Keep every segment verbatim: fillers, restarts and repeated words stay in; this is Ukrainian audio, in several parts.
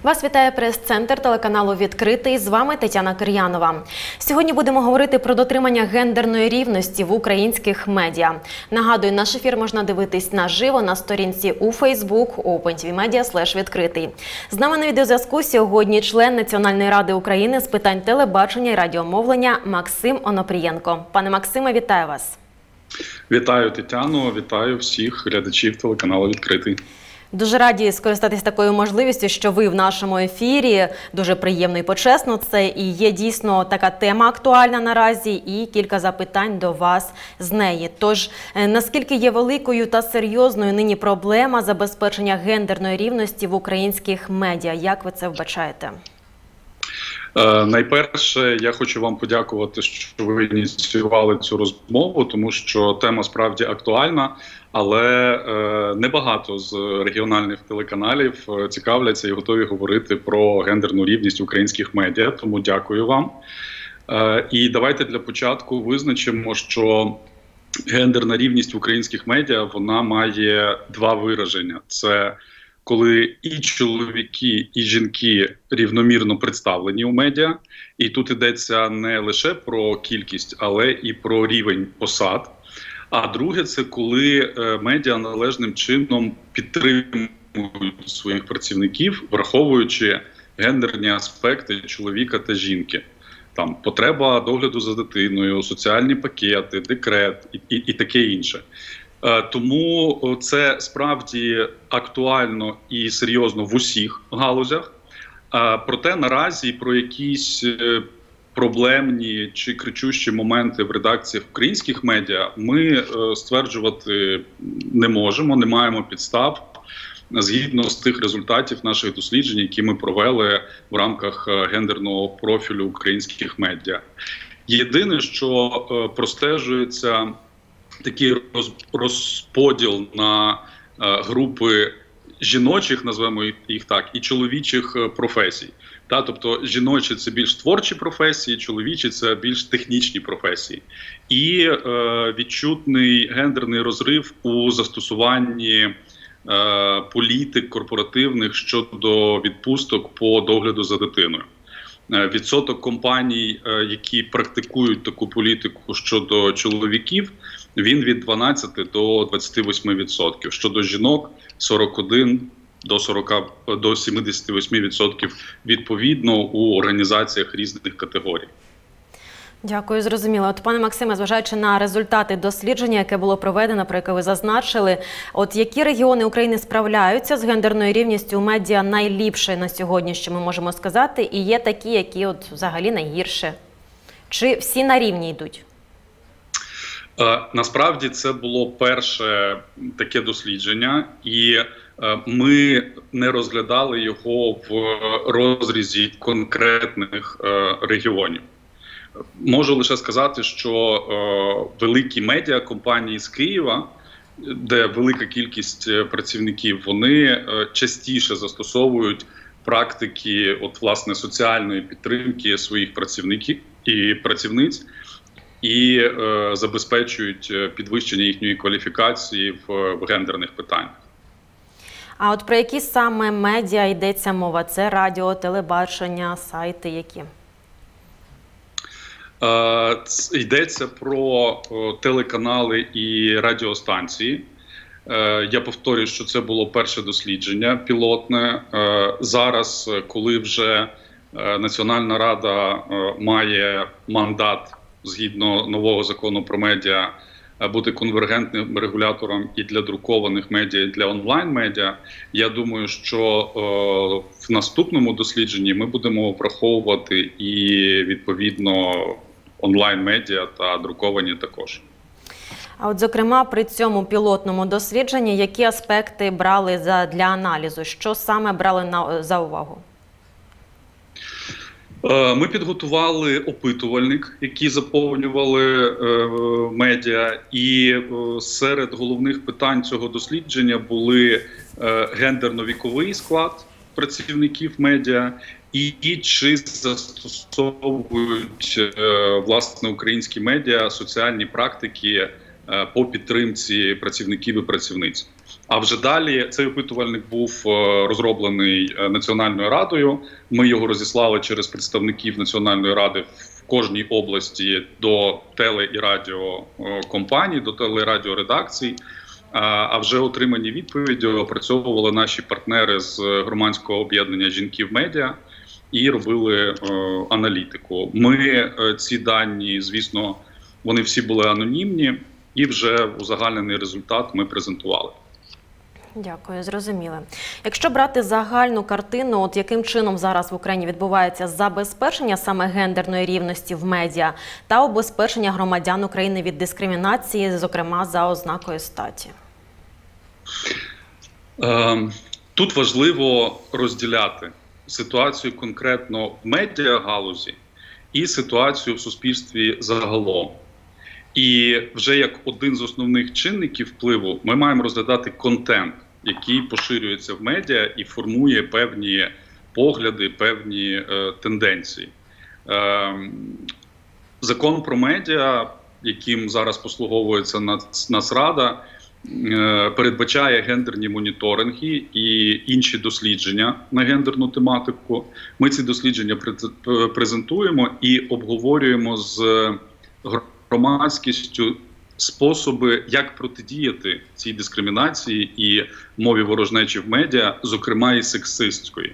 Вас вітає прес-центр телеканалу «Відкритий». З вами Тетяна Кир'янова. Сьогодні будемо говорити про дотримання гендерної рівності в українських медіа. Нагадую, наш ефір можна дивитись наживо на сторінці у Facebook OpenTVMedia слеш відкритий. З нами на відеозв'язку сьогодні член Національної ради України з питань телебачення і радіомовлення Максим Онопрієнко. Пане Максиме, вітаю вас. Вітаю, Тетяно, вітаю всіх глядачів телеканалу «Відкритий». Дуже раді скористатись такою можливістю, що ви в нашому ефірі. Дуже приємно і почесно це. І є дійсно така тема актуальна наразі і кілька запитань до вас з неї. Тож, наскільки є великою та серйозною нині проблема забезпечення гендерної рівності в українських медіа? Як ви це вбачаєте? Е, найперше, я хочу вам подякувати, що ви ініціювали цю розмову, тому що тема справді актуальна, але е, небагато з регіональних телеканалів цікавляться і готові говорити про гендерну рівність українських медіа, тому дякую вам. Е, і давайте для початку визначимо, що гендерна рівність в українських медіа, вона має два вираження. Це коли і чоловіки, і жінки рівномірно представлені у медіа. І тут йдеться не лише про кількість, але і про рівень посад. А друге – це коли медіа належним чином підтримують своїх працівників, враховуючи гендерні аспекти чоловіка та жінки. Там потреба догляду за дитиною, соціальні пакети, декрет і, і, і таке інше. Тому це справді актуально і серйозно в усіх галузях. Проте наразі про якісь проблемні чи кричущі моменти в редакціях українських медіа ми стверджувати не можемо, не маємо підстав згідно з тих результатів наших досліджень, які ми провели в рамках гендерного профілю українських медіа. Єдине, що простежується такий розподіл на групи жіночих, назвемо їх так, і чоловічих професій. Та, тобто жіночі – це більш творчі професії, чоловічі – це більш технічні професії. І е, відчутний гендерний розрив у застосуванні е, політик корпоративних щодо відпусток по догляду за дитиною. Відсоток компаній, які практикують таку політику щодо чоловіків, він від дванадцяти до двадцяти восьми відсотків. Щодо жінок – сорок один до сімдесяти восьми відсотків відповідно у організаціях різних категорій. Дякую, зрозуміло. От, пане Максиме, зважаючи на результати дослідження, яке було проведено, про яке ви зазначили, от які регіони України справляються з гендерною рівністю у медіа найліпше на сьогодні, що ми можемо сказати, і є такі, які от взагалі найгірше? Чи всі на рівні йдуть? Е, насправді це було перше таке дослідження, і е, ми не розглядали його в розрізі конкретних е, регіонів. Можу лише сказати, що е, великі медіакомпанії з Києва, де велика кількість працівників, вони е, частіше застосовують практики от, власне, соціальної підтримки своїх працівників і працівниць і е, забезпечують підвищення їхньої кваліфікації в, в гендерних питаннях. А от про які саме медіа йдеться мова? Це радіо, телебачення, сайти які? Е, йдеться про е, телеканали і радіостанції. Е, я повторюю, що це було перше дослідження пілотне. Е, зараз, коли вже е, Національна рада е, має мандат згідно нового закону про медіа бути конвергентним регулятором і для друкованих медіа, і для онлайн-медіа, я думаю, що е, в наступному дослідженні ми будемо враховувати і, відповідно, онлайн-медіа та друковані також. А от, зокрема, при цьому пілотному дослідженні, які аспекти брали за, для аналізу? Що саме брали на, за увагу? Ми підготували опитувальник, який заповнювали е, медіа, і е, серед головних питань цього дослідження були е, гендерно-віковий склад працівників медіа і, і чи застосовують е, власне українські медіа соціальні практики по підтримці працівників і працівниць. А вже далі цей опитувальник був розроблений Національною радою. Ми його розіслали через представників Національної ради в кожній області до теле- і радіокомпаній, до теле- і радіоредакцій. А вже отримані відповіді опрацьовували наші партнери з громадського об'єднання «Жінки в медіа» і робили аналітику. Ми ці дані, звісно, вони всі були анонімні, і вже узагальнений результат ми презентували. Дякую, зрозуміло. Якщо брати загальну картину, от яким чином зараз в Україні відбувається забезпечення саме гендерної рівності в медіа та убезпечення громадян України від дискримінації, зокрема за ознакою статі? Тут важливо розділяти ситуацію конкретно в медіагалузі і ситуацію в суспільстві загалом. І вже як один з основних чинників впливу ми маємо розглядати контент, який поширюється в медіа і формує певні погляди, певні е, тенденції. Е, Закон про медіа, яким зараз послуговується Нацрада, е, передбачає гендерні моніторинги і інші дослідження на гендерну тематику. Ми ці дослідження презентуємо і обговорюємо з громадськістю способи, як протидіяти цій дискримінації і мові ворожнечі в медіа, зокрема і сексистської.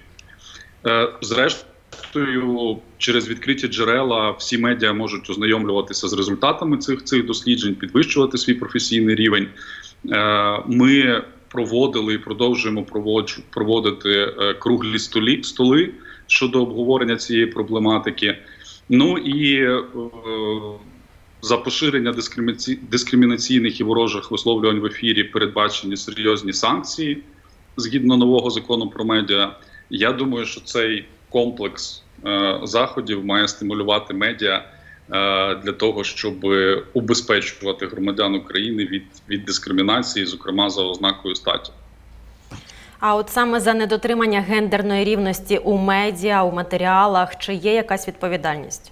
Зрештою, через відкриті джерела всі медіа можуть ознайомлюватися з результатами цих, цих досліджень, підвищувати свій професійний рівень. Ми проводили і продовжуємо проводити круглі столі, столи щодо обговорення цієї проблематики. Ну і за поширення дискримінаційних і ворожих висловлювань в ефірі передбачені серйозні санкції згідно нового закону про медіа. Я думаю, що цей комплекс е, заходів має стимулювати медіа е, для того, щоб убезпечувати громадян України від, від дискримінації, зокрема за ознакою статі. А от саме за недотримання гендерної рівності у медіа, у матеріалах, чи є якась відповідальність?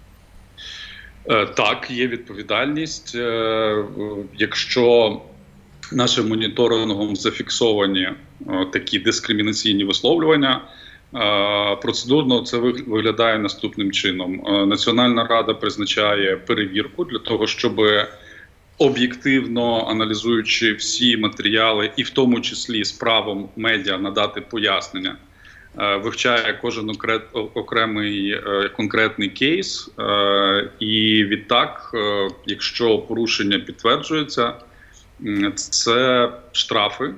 Так, є відповідальність. Якщо нашим моніторингом зафіксовані такі дискримінаційні висловлювання, процедурно це виглядає наступним чином. Національна рада призначає перевірку для того, щоб об'єктивно аналізуючи всі матеріали, і в тому числі з правом медіа надати пояснення, вивчає кожен окремий конкретний кейс, і відтак, якщо порушення підтверджується, це штрафи,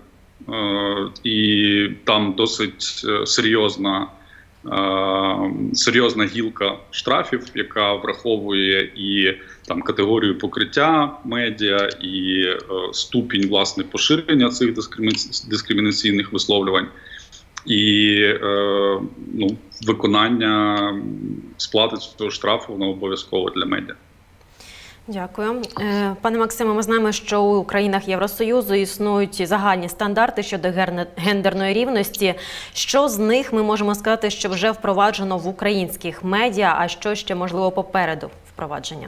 і там досить серйозна, серйозна гілка штрафів, яка враховує і там категорію покриття медіа, і ступінь, власне, поширення цих дискримінаційних висловлювань. І е, ну, виконання сплати цього штрафу воно обов'язково для медіа. Дякую. Пане Максиме, ми знаємо, що у країнах Євросоюзу існують загальні стандарти щодо гендерної рівності. Що з них ми можемо сказати, що вже впроваджено в українських медіа, а що ще, можливо, попереду впровадження?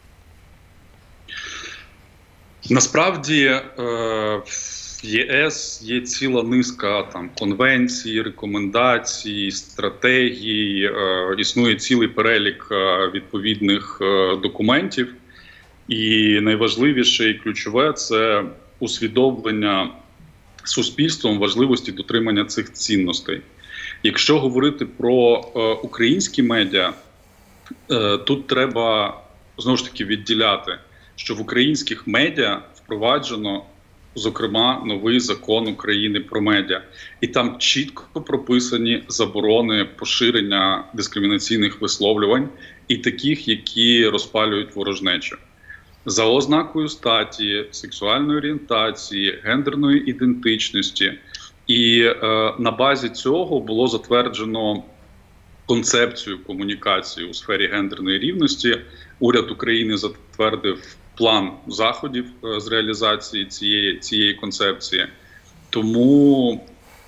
Насправді, е, в ЄС є ціла низка там конвенцій, рекомендацій, стратегій, е, існує цілий перелік е, відповідних е, документів. І найважливіше і ключове – це усвідомлення суспільством важливості дотримання цих цінностей. Якщо говорити про е, українські медіа, е, тут треба, знову ж таки, відділяти, що в українських медіа впроваджено, зокрема, новий закон України про медіа. І там чітко прописані заборони поширення дискримінаційних висловлювань і таких, які розпалюють ворожнечу. За ознакою статі, сексуальної орієнтації, гендерної ідентичності. І е, на базі цього було затверджено концепцію комунікації у сфері гендерної рівності. Уряд України затвердив план заходів е, з реалізації цієї, цієї концепції. Тому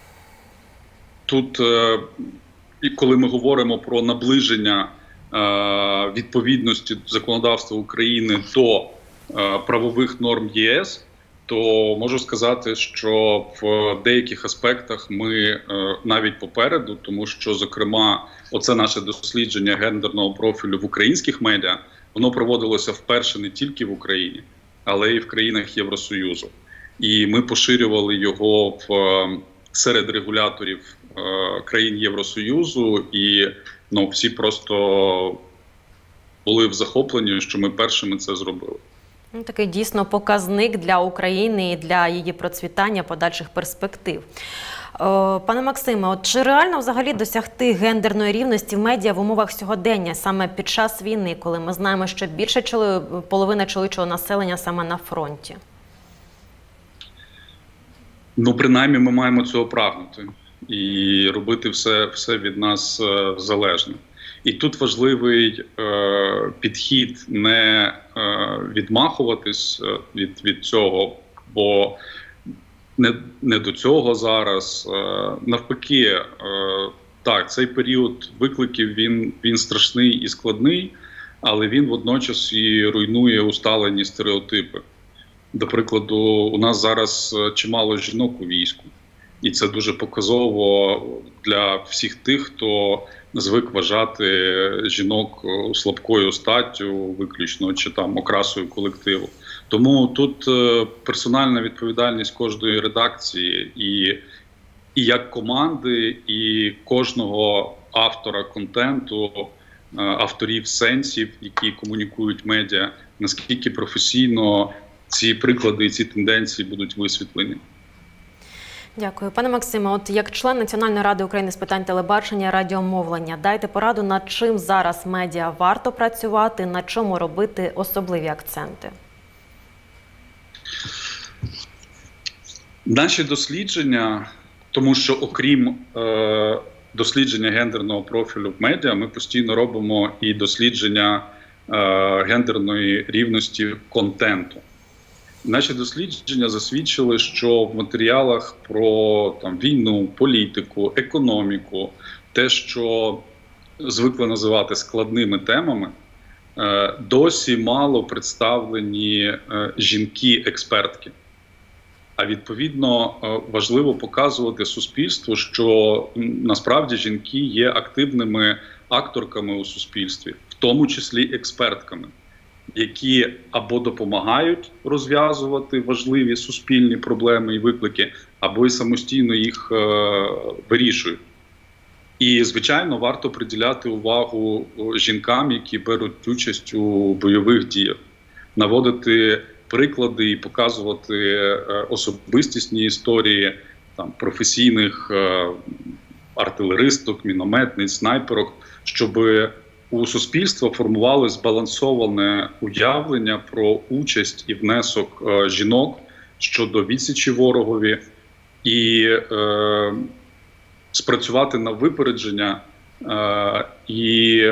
тут, е, коли ми говоримо про наближення відповідності законодавства України до правових норм ЄС, то можу сказати, що в деяких аспектах ми навіть попереду, тому що, зокрема, оце наше дослідження гендерного профілю в українських медіа, воно проводилося вперше не тільки в Україні, але й в країнах Євросоюзу. І ми поширювали його в, серед регуляторів е, країн Євросоюзу, і ну, всі просто були в захопленні, що ми першими це зробили. Ну, такий дійсно показник для України і для її процвітання, подальших перспектив. Пане Максиме, от чи реально взагалі досягти гендерної рівності в медіа в умовах сьогодення, саме під час війни, коли ми знаємо, що більше чоли, половина чоловічого населення саме на фронті? Ну, принаймні, ми маємо цього прагнути і робити все, все від нас е, залежне. І тут важливий е, підхід не е, відмахуватись від, від цього, бо не, не до цього зараз. Е, навпаки, е, так, цей період викликів, він, він страшний і складний, але він водночас і руйнує усталені стереотипи. До прикладу, у нас зараз чимало жінок у війську, і це дуже показово для всіх тих, хто звик вважати жінок слабкою статтю виключно, чи там окрасою колективу. Тому тут персональна відповідальність кожної редакції і, і як команди, і кожного автора контенту, авторів сенсів, які комунікують медіа, наскільки професійно ці приклади і ці тенденції будуть висвітлені. Дякую. Пане Максиме, от як член Національної ради України з питань телебачення і радіомовлення, дайте пораду, над чим зараз медіа варто працювати, на чому робити особливі акценти? Наші дослідження, тому що окрім е, дослідження гендерного профілю в медіа, ми постійно робимо і дослідження е, гендерної рівності контенту. Наші дослідження засвідчили, що в матеріалах про там, війну, політику, економіку, те, що звикли називати складними темами, е, досі мало представлені е, жінки-експертки. А відповідно важливо показувати суспільству, що насправді жінки є активними акторками у суспільстві, в тому числі експертками, які або допомагають розв'язувати важливі суспільні проблеми і виклики, або й самостійно їх е, вирішують. І, звичайно, варто приділяти увагу жінкам, які беруть участь у бойових діях, наводити приклади і показувати е, особистісні історії там, професійних е, артилеристок, мінометниць, снайперок, щоб у суспільства формували збалансоване уявлення про участь і внесок е, жінок щодо відсічі ворогові і е, спрацювати на випередження е, і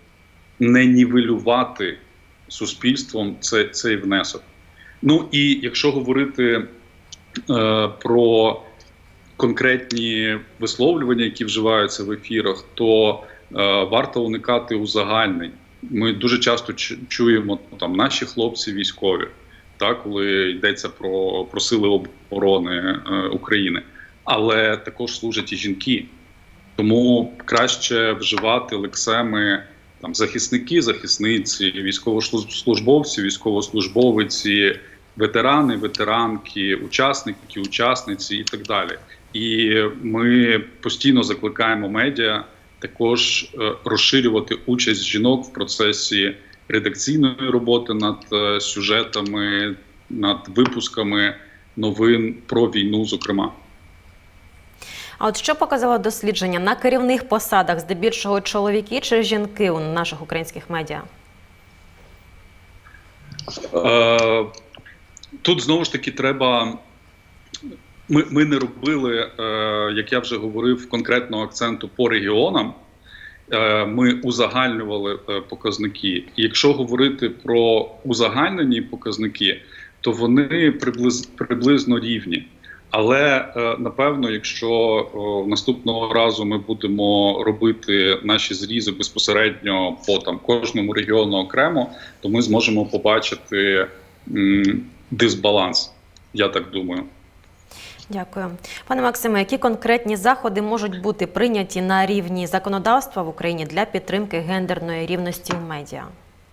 не нівелювати суспільством цей, цей внесок. Ну і якщо говорити е, про конкретні висловлювання, які вживаються в ефірах, то е, варто уникати узагальнень. Ми дуже часто чуємо там наші хлопці військові, так, коли йдеться про, про сили оборони е, України, але також служать і жінки. Тому краще вживати лексеми там, захисники, захисниці, військовослужбовці, військовослужбовиці, ветерани, ветеранки, учасники, учасниці і так далі. І ми постійно закликаємо медіа також е, розширювати участь жінок в процесі редакційної роботи над е, сюжетами, над випусками новин про війну, зокрема. А от що показало дослідження? На керівних посадах здебільшого чоловіки чи жінки у наших українських медіа? Е, тут, знову ж таки, треба... Ми, ми не робили, е, як я вже говорив, конкретного акценту по регіонам. Е, ми узагальнювали е, показники. І якщо говорити про узагальнені показники, то вони приблиз, приблизно рівні. Але, напевно, якщо наступного разу ми будемо робити наші зрізи безпосередньо по там, кожному регіону окремо, то ми зможемо побачити м, дисбаланс, я так думаю. Дякую. Пане Максиме, які конкретні заходи можуть бути прийняті на рівні законодавства в Україні для підтримки гендерної рівності в медіа?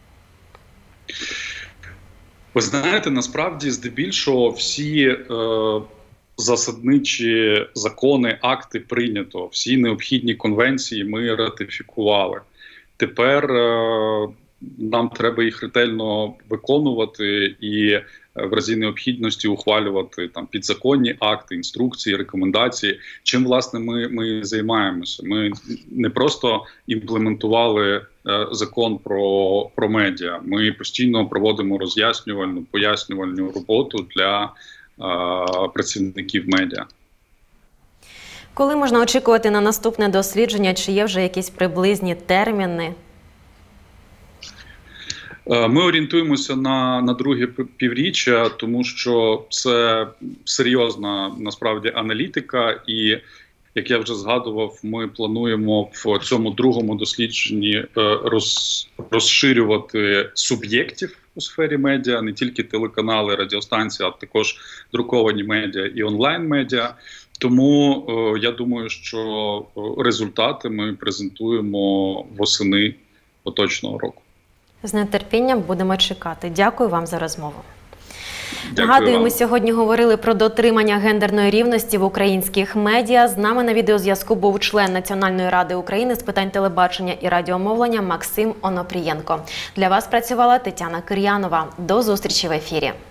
Ви знаєте, насправді, здебільшого, всі е, засадничі закони, акти прийнято, всі необхідні конвенції ми ратифікували. Тепер е, нам треба їх ретельно виконувати і в разі необхідності ухвалювати там підзаконні акти, інструкції, рекомендації. Чим, власне, ми, ми займаємося? Ми не просто імплементували е, закон про, про медіа, ми постійно проводимо роз'яснювальну, пояснювальну роботу для е, працівників медіа. Коли можна очікувати на наступне дослідження? Чи є вже якісь приблизні терміни? Ми орієнтуємося на, на друге півріччя, тому що це серйозна, насправді, аналітика. І, як я вже згадував, ми плануємо в цьому другому дослідженні роз, розширювати суб'єктів у сфері медіа, не тільки телеканали, радіостанції, а також друковані медіа і онлайн-медіа. Тому е, я думаю, що результати ми презентуємо восени поточного року. З нетерпінням будемо чекати. Дякую вам за розмову. Дякую Нагадую, вам. ми сьогодні говорили про дотримання гендерної рівності в українських медіа. З нами на відеозв'язку був член Національної ради України з питань телебачення і радіомовлення Максим Онопрієнко. Для вас працювала Тетяна Кир'янова. До зустрічі в ефірі.